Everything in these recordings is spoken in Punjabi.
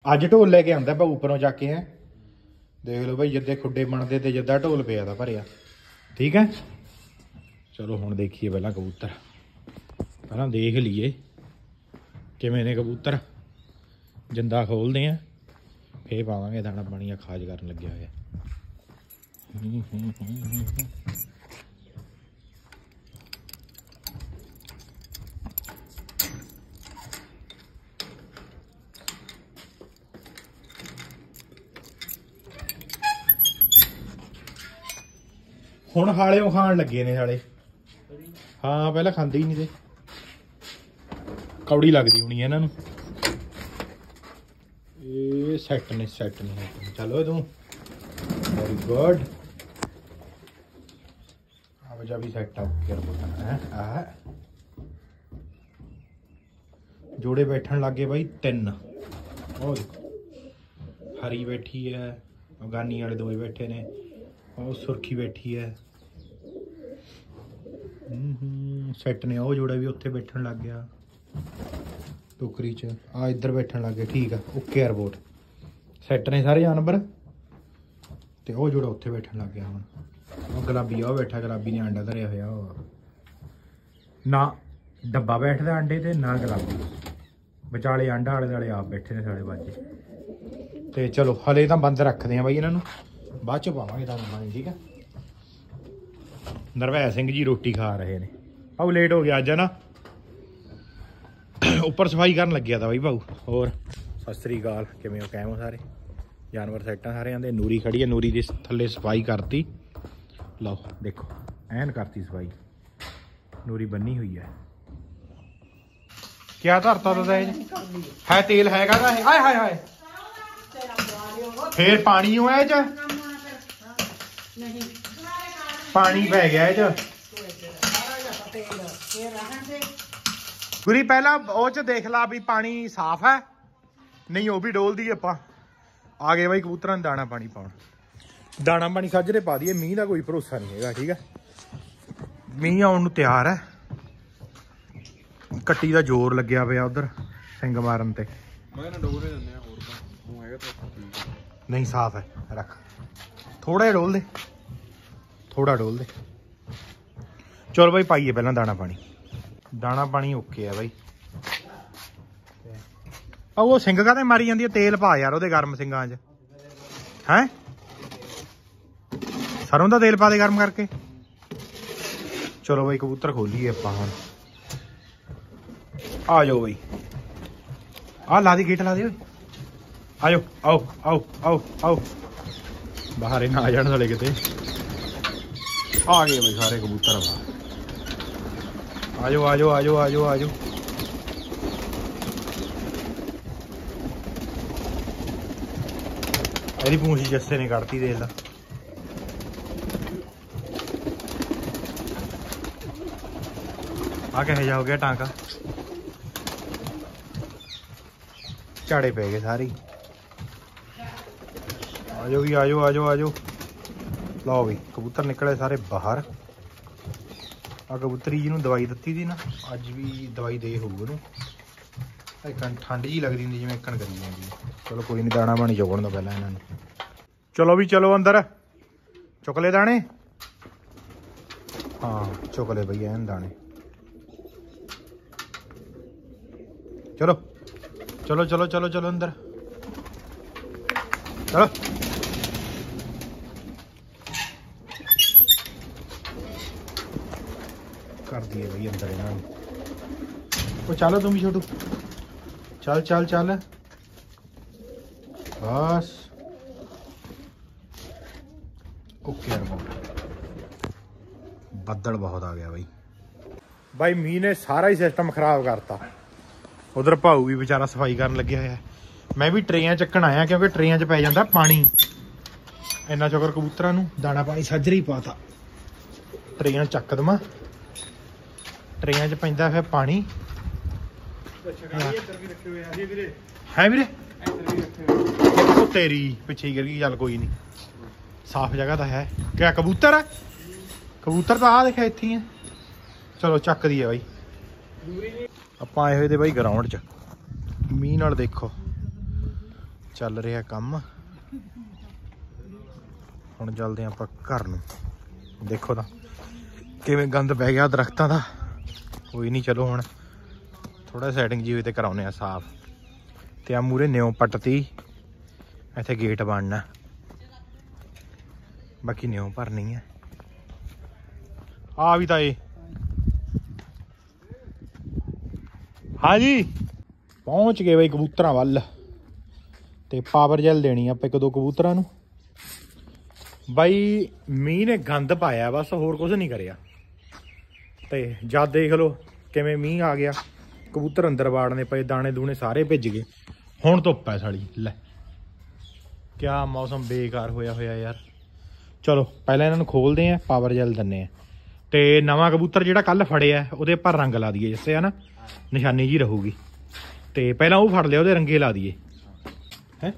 अज ढोल लेके आंदा भाऊ उपरों जाके है। देख लो भाई जिद्दे खुड्डे बनते तो जिद्दा ढोल पिया था भरिया। ठीक है चलो हुण देखिए पहला कबूतर, पहला देख लीए किवें ने कबूतर। जिंदा खोलते हैं फिर पावांगे दाना पानी। खाज करन लग्या होया। हुण हालियों खाण लगे ने साले। हाँ पहला खांदे ही नहीं थे, कौड़ी लगदी होनी इन्हां नूं। ये सैट ने चलो तू वेरी गुड। अब जा भी सैट है। जोड़े बैठन लग गए भाई 3। और हरी बैठी है, अफगानी वाले 2 बैठे ने, और सुरखी बैठी है। सैट ने वो जोड़ा भी उत्थे बैठन लग गया टोकरी च। आ इधर बैठन लग गए। ठीक है ओके रिपोर्ट। सैट ने सारे जानवर ते वो जोड़ा उत्थे बैठन लग गया। हुण गुलाबी आ बैठा, गुलाबी ने आंडा धरिया होया ना। डब्बा बैठदा आंडे ते ना गुलाबी, विचाले आंडा आले दुआले आप बैठे ने साले बाजे। ते चलो हले तां बंद रखदे आ बाई इन्हां नूं, बाद च पावांगे दाना पानी। ठीक है नरवै सिंह जी रोटी खा रहे ने। भाऊ लेट हो गया अज है ना, उपर सफाई करन लग्या था भाई भाऊ। और सत श्री अकाल, किवें हो कैम हो सारे? जानवर सैटां सारे आंदे। नूरी खड़ी है, नूरी दे थल्ले सफाई करती। लो देखो ऐन करती सफाई, नूरी बनी हुई है। क्या धरता था है? तेल हैगा दा है? हाय हाय हाय फिर पानी हो है च पानी पै गया गुरी। पहला वो च देख ला भी पानी साफ है नहीं, वो भी डोल दी आपां। आ गए भाई कबूतरां नूं दाना पानी पाउण। दाना पानी साजरे पा दिए, मींह का कोई भरोसा नहीं है। ठीक है मींह आउण नूं तैयार है। कट्टी का जोर लग्या पिया उधर सिंग मारन ते। नहीं साफ है, रख थोड़ा डोल दे, थोड़ा डोल दे। चलो भाई पाइए पहला दाना पानी। दाना पानी ओके है भाई। वो सिंग काहते मारी जाती है? तेल पा यार ਉਹਦੇ गर्म सिंगां च है। सरों का तेल पा दे गर्म करके। चलो भाई कबूतर खोलीए आपां हुण। आ जाओ भाई, आ ला दी गेट ला दे। आ जाओ, आओ आओ आओ आओ, बाहर ही ना आ जाने वाले किते। आ गए भाई सारे कबूतर बाहर। आ जाओ आ जाओ आ जाओ आ जाओ आ जाओ। ਇਹਦੀ ਪੂੰਛ ਜੱਸੇ ਨੇ ਕੱਢਤੀ ਦੇਖ ਲਾ। ਆ ਕਿਹੋ ਜਿਹਾ ਹੋ ਗਿਆ ਟਾਂਕਾ? ਝਾੜੇ ਪੈ ਗਏ ਸਾਰੇ। ਆ ਜਾਓ ਵੀ, ਆ ਜਾਓ ਆ ਜਾਓ ਆ ਜਾਓ। ਲਓ ਵੀ ਕਬੂਤਰ ਨਿਕਲੇ ਸਾਰੇ ਬਾਹਰ। ਆ ਕਬੂਤਰੀ ਜਿਹਨੂੰ ਦਵਾਈ ਦਿੱਤੀ ਸੀ ਨਾ, ਅੱਜ ਵੀ ਦਵਾਈ ਦੇ ਹੋਊ ਉਹਨੂੰ। ठंड जी लगती होंगी जिवें कन करी जाती है। चलो कोई नहीं, दाना पानी चुगण दो पहले इन्होंने। चलो भी चलो अंदर चुक ले दाने। हाँ चुक ले भैया एन दाने। चलो चलो चलो चलो चलो अंदर चलो। कर दिए भाई अंदर इन्होंने। वो चलो तुम भी छोटू, चल चल चल बस ओके। बदल बहुत आ गया भाई। भाई मीह ने सारा ही सिस्टम खराब करता। उधर भाऊ भी बेचारा सफाई करन लगे हुआ है। मैं भी ट्रेयां चक्कन आया क्योंकि ट्रेयां च पै जांदा पानी। इन्ना शुकर कबूतरां नूं दाना पानी साजरे ही पाता। ट्रेयां चक दवां, ट्रेयां च पैंदा फिर पानी है वीरे। तेरी पिछे ही गिर गई। चल कोई नहीं, साफ जगह तो है। क्या कबूतर है? कबूतर तो आ देखा इत्थे है। चलो चक दी है भाई। आप आए हुए थे भाई ग्राउंड च। मीह नाल देखो ਚੱਲ ਰਿਹਾ ਕੰਮ। ਹੁਣ ਚੱਲਦੇ ਆਪਾਂ ਘਰ ਨੂੰ। ਦੇਖੋ ਤਾਂ ਕਿਵੇਂ ਗੰਦ ਪੈ ਗਿਆ ਦਰਖਤਾਂ ਦਾ। ਕੋਈ ਨਹੀਂ, ਚਲੋ ਹੁਣ ਥੋੜਾ ਸੈਟਿੰਗ ਜੀ ਤੇ ਕਰਾਉਨੇ ਆ ਸਾਫ਼। ਤੇ ਆ ਮੂਰੇ ਨਿਉ ਪੱਟਤੀ, ਇੱਥੇ ਗੇਟ ਬਣਨਾ, ਬਾਕੀ ਨਿਉ ਭਰਨੀ ਹੈ। ਆ ਵੀ ਤਾਂ ਇਹ ਹਾਂਜੀ ਪਹੁੰਚ ਗਏ ਬਈ ਕਬੂਤਰਾਂ ਵੱਲ। ਤੇ ਪਾਵਰ ਜੈਲ ਦੇਣੀ ਆਪਾਂ ਇੱਕ ਦੋ ਕਬੂਤਰਾਂ ਨੂੰ। ਬਾਈ ਮੀਂਹ ਨੇ ਗੰਦ ਪਾਇਆ ਬਸ, ਹੋਰ ਕੁਝ ਨਹੀਂ ਕਰਿਆ। ਤੇ ਜਦ ਦੇਖ ਲਓ ਕਿਵੇਂ ਮੀਂਹ ਆ ਗਿਆ, ਕਬੂਤਰ ਅੰਦਰ ਵਾੜਨੇ ਪਏ, ਦਾਣੇ ਦੂਣੇ ਸਾਰੇ ਭਿੱਜ ਗਏ। ਹੁਣ ਧੁੱਪ ਹੈ ਸਾਲੀ। ਲੈ ਕਿਆ ਮੌਸਮ ਬੇਕਾਰ ਹੋਇਆ ਹੋਇਆ ਯਾਰ। ਚਲੋ ਪਹਿਲਾਂ ਇਹਨਾਂ ਨੂੰ ਖੋਲਦੇ ਆ, ਪਾਵਰ ਜੈਲ ਦਿੰਦੇ ਆ। ਤੇ ਨਵਾਂ ਕਬੂਤਰ ਜਿਹੜਾ ਕੱਲ ਫੜਿਆ ਉਹਦੇ ਉੱਪਰ ਰੰਗ ਲਾ ਦਈਏ, ਜਿੱਸੇ ਹੈ ਨਾ ਨਿਸ਼ਾਨੀ ਜੀ ਰਹੂਗੀ। ਤੇ ਪਹਿਲਾਂ ਉਹ ਫੜ ਲਿਆ, ਉਹਦੇ ਰੰਗੇ ਲਾ ਦਈਏ। ਹੈ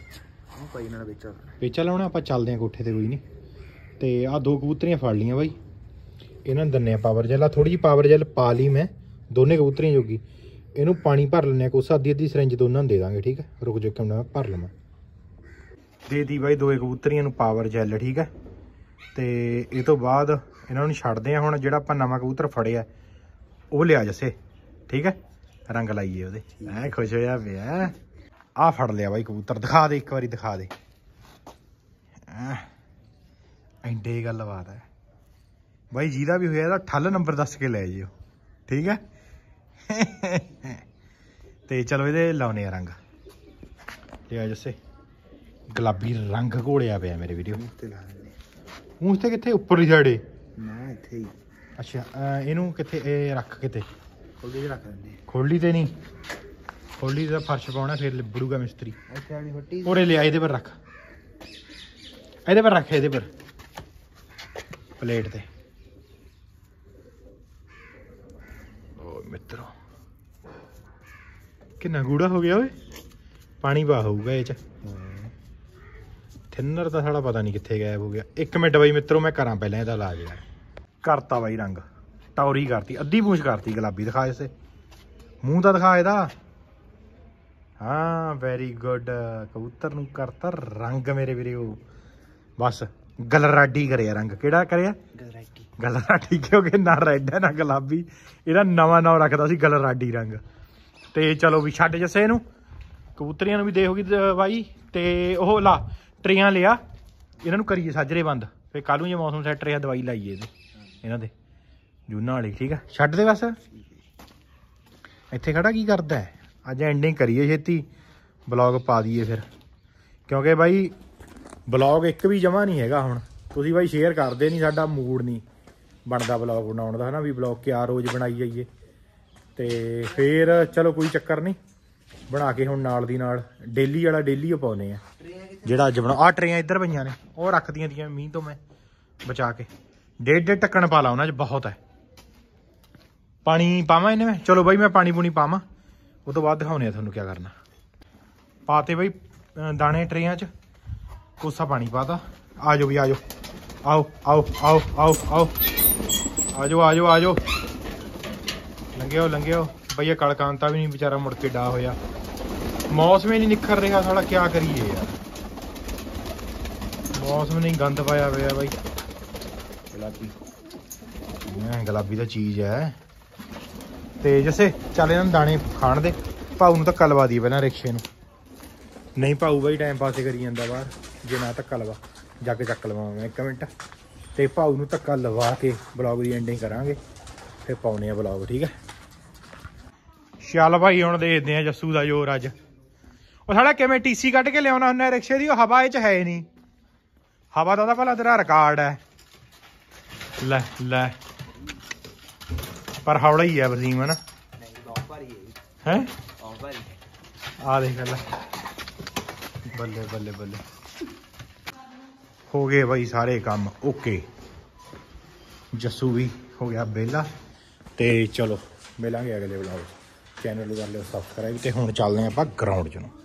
ਵੇਚਾ ਲਾਉਣਾ ਆਪਾਂ। ਚੱਲਦੇ ਆ ਕੋਠੇ ਤੇ, ਕੋਈ ਨਹੀਂ। ਤੇ ਆਹ ਦੋ ਕਬੂਤਰੀਆਂ ਫੜ ਲਈਆਂ ਬਾਈ, ਇਹਨਾਂ ਨੂੰ ਦਿੰਦੇ ਆ ਪਾਵਰ ਜੈਲ। ਆ ਥੋੜੀ ਜਿਹੀ ਪਾਵਰ ਜੈਲ ਪਾ ਲਈ ਮੈਂ ਦੋਨੇ ਕਬੂਤਰੀਆਂ ਜੋਗੀ। ਇਹਨੂੰ ਪਾਣੀ ਭਰ ਲੈਂਦੇ ਆ ਕੁਛ, ਅੱਧੀ ਸਿਰਿੰਜ ਦੋਨਾਂ ਨੂੰ ਦੇ ਦਾਂਗੇ। ਠੀਕ ਹੈ, ਰੁਕ ਜਾ ਕੇ ਮੈਂ ਭਰ ਲਵਾਂ। ਦੇ ਦੀ ਬਾਈ ਦੋਏ ਕਬੂਤਰੀਆਂ ਨੂੰ ਪਾਵਰ ਜੈਲ। ਠੀਕ ਹੈ, ਤੇ ਇਹ ਤੋਂ ਬਾਅਦ ਇਹਨਾਂ ਨੂੰ ਛੱਡਦੇ ਆ। ਹੁਣ ਜਿਹੜਾ ਆਪਾਂ ਨਵਾਂ ਕਬੂਤਰ ਫੜਿਆ ਉਹ ਲਿਆ ਜੱਸੇ। ਠੀਕ ਹੈ, ਰੰਗ ਲਾਈਏ ਉਹਦੇ। ਐ ਖੁਸ਼ ਹੋਇਆ ਪਿਆ। ਆਹ ਫੜ ਲਿਆ ਬਾਈ ਕਬੂਤਰ, ਦਿਖਾ ਦੇ ਇੱਕ ਵਾਰੀ, ਦਿਖਾ ਦੇ। ਐਂਡੇ ਗੱਲਬਾਤ ਹੈ ਬਾਈ। ਜਿਹਦਾ ਵੀ ਹੋਇਆ ਇਹਦਾ ਠੱਲ ਨੰਬਰ ਦੱਸ ਕੇ ਲੈ ਜਿਓ। ਠੀਕ ਹੈ ਤੇ ਚਲੋ ਇਹਦੇ ਲਾਉਨੇ ਆ ਰੰਗ। ਲਿਆ ਜੱਸੇ, ਗੁਲਾਬੀ ਰੰਗ ਘੋਲਿਆ ਪਿਆ ਮੇਰੇ ਵੀਡੀਓ ਮੂੰਹ ਤੇ। ਕਿੱਥੇ ਉੱਪਰਲੀ ਸਾਈਡ? ਨਾ ਇੱਥੇ ਹੀ। ਅੱਛਾ ਇਹਨੂੰ ਕਿੱਥੇ ਇਹ ਰੱਖ, ਕਿਤੇ ਖੋਲੀ ਰੱਖ ਲੈਂਦੇ। ਖੋਲੀ ਤੇ ਨਹੀਂ, ਖੋਲੀ ਦਾ ਫਰਸ਼ ਪਾਉਣਾ ਫਿਰ ਲਿਬੜੂਗਾ ਮਿਸਤਰੀ। ਇੱਥੇ ਵਾਲੀ ਫੱਟੀ ਉਰੇ ਲਿਆ, ਇਹਦੇ ਪਰ ਰੱਖ, ਇਹਦੇ ਪਰ ਰੱਖ, ਇਹਦੇ ਪਰ ਪਲੇਟ ਤੇ। ਓ ਮਿੱਤਰੋ ਕਿੰਨਾ ਗੂੜਾ ਹੋ ਗਿਆ ਓਏ। ਪਾਣੀ ਪਾ ਹੋਊਗਾ ਇਹ ਚ। ਥਿਨਰ ਤਾਂ ਸਾਡਾ ਪਤਾ ਨਹੀਂ ਕਿੱਥੇ ਗਾਇਬ ਹੋ ਗਿਆ। 1 ਮਿੰਟ ਬਾਈ ਮਿੱਤਰੋ, ਮੈਂ ਕਰਾਂ ਪਹਿਲਾਂ ਇਹਦਾ ਇਲਾਜ ਯਾਰ। ਕਰਤਾ ਬਾਈ ਰੰਗ, ਟੌਰੀ ਕਰਤੀ, ਅੱਧੀ ਪੂੰਛ ਕਰਤੀ ਗੁਲਾਬੀ। ਦਿਖਾ ਇਸੇ ਮੂੰਹ ਤਾਂ ਦਿਖਾ ਇਹਦਾ। ਹਾਂ ਵੈਰੀ ਗੁੱਡ। ਕਬੂਤਰ ਨੂੰ ਕਰਤਾ ਰੰਗ ਮੇਰੇ ਵੀਰੇ। ਉਹ ਬਸ ਗਲਰਾਡੀ ਕਰਿਆ ਰੰਗ। ਕਿਹੜਾ ਕਰਿਆ? ਗਲਰਾਡੀ। ਕਿਉਂਕਿ ਨਾ ਰੈੱਡ ਹੈ ਨਾ ਗੁਲਾਬੀ। ਇਹਦਾ ਨਵਾਂ ਨਾਮ ਰੱਖਦਾ ਸੀ ਗਲਰਾਡੀ ਰੰਗ। ਤੇ ਚਲੋ ਵੀ ਛੱਡ ਜੱਸੇ ਇਹਨੂੰ। ਕਬੂਤਰੀਆਂ ਨੂੰ ਵੀ ਦੇ ਹੋ ਗਈ ਦਵਾਈ। ਤੇ ਉਹ ਲਾ ਟਰੇਆਂ ਲਿਆ, ਇਹਨਾਂ ਨੂੰ ਕਰੀਏ ਸਾਜਰੇ ਬੰਦ। ਫਿਰ ਕੱਲ੍ਹ ਨੂੰ ਜੇ ਮੌਸਮ ਸੈੱਟ ਰਿਹਾ ਦਵਾਈ ਲਾਈਏ ਇਹਦੇ ਇਹਨਾਂ ਦੇ ਜੂਨਾਂ ਵਾਲੀ। ਠੀਕ ਹੈ, ਛੱਡ ਦੇ ਬਸ। ਇੱਥੇ ਖੜਾ ਕੀ ਕਰਦਾ ਹੈ? ਅੱਜ ਐਂਡਿੰਗ ਕਰੀਏ ਛੇਤੀ, ਬਲੌਗ ਪਾ ਦਈਏ ਫਿਰ। ਕਿਉਂਕਿ ਬਾਈ ਬਲੌਗ ਇੱਕ ਵੀ ਜਮਾ ਨਹੀਂ ਹੈਗਾ ਹੁਣ। ਤੁਸੀਂ ਬਾਈ ਸ਼ੇਅਰ ਕਰਦੇ ਨਹੀਂ, ਸਾਡਾ ਮੂਡ ਨਹੀਂ ਬਣਦਾ ਬਲੌਗ ਬਣਾਉਣ ਦਾ, ਹੈ ਨਾ। ਵੀ ਬਲੌਗ ਕਿਆ ਰੋਜ਼ ਬਣਾਈ ਜਾਈਏ। ਤੇ ਫਿਰ ਚਲੋ ਕੋਈ ਚੱਕਰ ਨਹੀਂ, ਬਣਾ ਕੇ ਹੁਣ ਨਾਲ ਦੀ ਨਾਲ ਡੇਲੀ ਵਾਲਾ ਡੇਲੀ ਉਹ ਪਾਉਂਦੇ ਆ ਜਿਹੜਾ ਅੱਜ ਬਣਾ। ਆਹ ਟਰੇਆਂ ਇੱਧਰ ਪਈਆਂ ਨੇ, ਉਹ ਰੱਖਦੀਆਂ ਦੀਆਂ ਮੀਂਹ ਤੋਂ ਮੈਂ ਬਚਾ ਕੇ। ਡੇਢ ਢੱਕਣ ਪਾ ਲਾ ਉਹਨਾਂ 'ਚ, ਬਹੁਤ ਹੈ। ਪਾਣੀ ਪਾਵਾਂ ਇਹਨੇ ਮੈਂ? ਚਲੋ ਬਾਈ ਮੈਂ ਪਾਣੀ ਪੂਣੀ ਪਾਵਾਂ, ਉਹ ਤੋਂ ਬਾਅਦ ਦਿਖਾਉਂਦੇ ਆ ਤੁਹਾਨੂੰ ਕਿਆ ਕਰਨਾ। ਪਾਤੇ ਬਾਈ ਦਾਣੇ ਟਰੇਆਂ 'ਚ, ਕੋਸਾ ਪਾਣੀ ਪਾਤਾ। ਆ ਜਾਓ ਵੀ ਆ ਜਾਓ, ਆਓ ਆਓ ਆਓ ਆਓ ਆਓ ਆ ਜਾਓ ਆ ਜਾਓ ਆ ਜਾਓ। ਲੰਘਿਓ ਲੰਘਿਓ ਬਈ। ਇਹ ਕਲਕਾਂਤਾ ਵੀ ਨਹੀਂ ਵਿਚਾਰਾ ਮੁੜ ਕੇ ਡਾ ਹੋਇਆ। ਮੌਸਮ ਹੀ ਨਹੀਂ ਨਿਖਰ ਰਿਹਾ ਸਾਲਾ, ਕਿਆ ਕਰੀਏ ਯਾਰ। ਮੌਸਮ ਨੇ ਗੰਦ ਪਾਇਆ ਹੋਇਆ ਬਾਈ। ਗੁਲਾਬੀ ਗੁਲਾਬੀ ਤਾਂ ਚੀਜ਼ ਹੈ। ਤੇ ਜੱਸੇ ਚੱਲ ਇਹਨਾਂ ਨੂੰ ਦਾਣੇ ਖਾਣ ਦੇ। ਭਾਊ ਨੂੰ ਧੱਕਾ ਲਵਾ ਦਈਏ ਪਹਿਲਾਂ ਰਿਕਸ਼ੇ ਨੂੰ। ਨਹੀਂ ਭਾਊ ਬਾਈ ਟਾਈਮ ਪਾਸ ਕਰੀ ਜਾਂਦਾ ਬਾਹਰ। ਜੇ ਨਾ ਧੱਕਾ ਲਵਾ ਜਾ ਕੇ ਚੱਕ ਲਵਾਂ ਮੈਂ 1 ਮਿੰਟ। ਤੇ ਭਾਊ ਨੂੰ ਧੱਕਾ ਲਵਾ ਕੇ ਬਲੌਗ ਦੀ ਐਂਡਿੰਗ ਕਰਾਂਗੇ, ਫਿਰ ਪਾਉਣੇ ਆ ਬਲੌਗ। ਠੀਕ ਹੈ, ਚੱਲ ਭਾਈ ਹੁਣ ਦੇਖਦੇ ਆ ਜੱਸੂ ਦਾ ਜ਼ੋਰ ਅੱਜ। ਉਹ ਸਾਡਾ ਕਿਵੇਂ ਟੀਸੀ ਕੱਢ ਕੇ ਲਿਆਉਣਾ ਹੁੰਦਾ ਰਿਕਸ਼ੇ ਦੀ? ਉਹ ਹਵਾ ਇਹ 'ਚ ਹੈ ਨਹੀਂ। ਹਵਾ ਦਾ ਤਾਂ ਭਲਾ ਤੇਰਾ ਰਿਕਾਰਡ ਹੈ। ਲੈ ਲੈ ਪਰ ਹੌਲਾ ਹੀ ਹੈ ਵਸੀਮ, ਹੈ ਨਾ। ਹੈ ਆ ਦੇਖ ਲੈ, ਬੱਲੇ ਬੱਲੇ ਬੱਲੇ। ਹੋ ਗਏ ਬਾਈ ਸਾਰੇ ਕੰਮ ਓਕੇ। ਜੱਸੂ ਵੀ ਹੋ ਗਿਆ ਵਿਹਲਾ। ਤੇ ਚਲੋ ਮਿਲਾਂਗੇ ਅਗਲੇ ਵਲੌਗ। ਚੈਨਲ ਨੂੰ ਕਰ ਲਿਓ ਸਬਸਕ੍ਰਾਈਬ। ਤੇ ਹੁਣ ਚੱਲਦੇ ਆਪਾਂ ਗਰਾਊਂਡ 'ਚ ਨੂੰ।